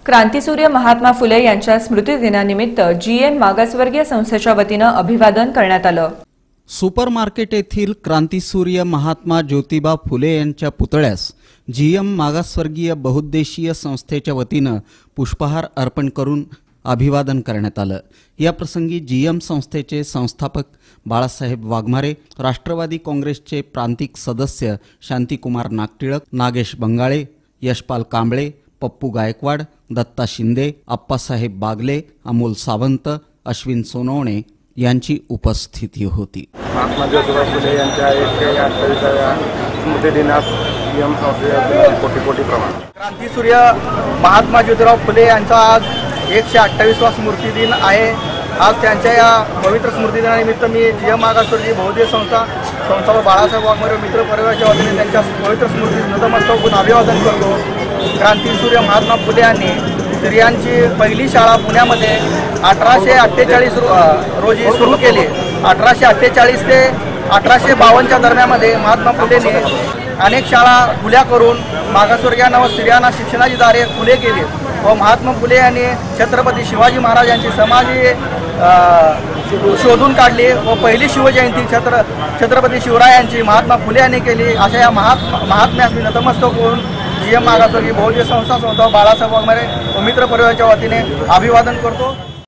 क्रांतीसूर्य महात्मा फुले यांच्या स्मृतिदिनानिमित्त जीएम मागासवर्गीय संस्थेच्या वतीने अभिवादन करण्यात आलं। सुपरमार्केट येथील क्रांतीसूर्य महात्मा ज्योतिबा फुले यांच्या पुतळ्यास जीएम मागासवर्गीय बहुउद्देशीय संस्थेच्या वतीने पुष्पहार अर्पण करून अभिवादन करण्यात आलं। या प्रसंगी जीएम संस्थेचे संस्थापक बाळासाहेब वाघमारे, राष्ट्रवादी काँग्रेसचे प्रांतिक सदस्य शांतिकुमार नागटिळक, नागेश बंगाळे, यशपाल कांबळे, पप्पू गायकवाड, दत्ता शिंदे, अप्पासाहेब बागले, अमोल सावंत, अश्विन सोनवणे यांची उपस्थिती होती। महात्मा ज्योतिबा फुले यांच्या 128व्या स्मृतिदिनास जीएम संस्थेच्या कोटी कोटी प्रमाण। क्रांतीसूर्य महात्मा ज्योतिबा फुले यांचा आज 128वा स्मृतिदिन आहे। आज त्यांच्या या पवित्र स्मृतिदिनानिमित्त मी जीएम मागासवर्गीय बहुउद्देशीय संस्थापक बाळासाहेब वाघमारे मित्र परिवाराच्या वतीने त्यांच्या पवित्र स्मृतीस नतमस्तक होऊन अभिवादन करतो। क्रांतीसूर्य महात्मा फुले यांनी स्त्रियांची पहिली शाळा पुण्यामध्ये 1848 रोजी सुरू केली। 1848 ते 1852च्या दरम्यानमध्ये महात्मा फुलेंनी अनेक शाळा खुल्या करून मागासवर्गीयांना व स्त्रियांना शिक्षणाची दारे खुले केली व महात्मा फुले यांनी छत्रपती शिवाजी महाराज यांची समाधी शोधून काढली व पहिली शिवजयंती छत्रपती शिवरायांची महात्मा फुले यांनी केली। अशा या महात्म्यास मी नतमस्तक होऊन जीएम मागासवर्गीय बहुउद्देशीय संस्था बाळासाहेब वाघमारे व मित्र परिवाराच्या वतीने अभिवादन करतो।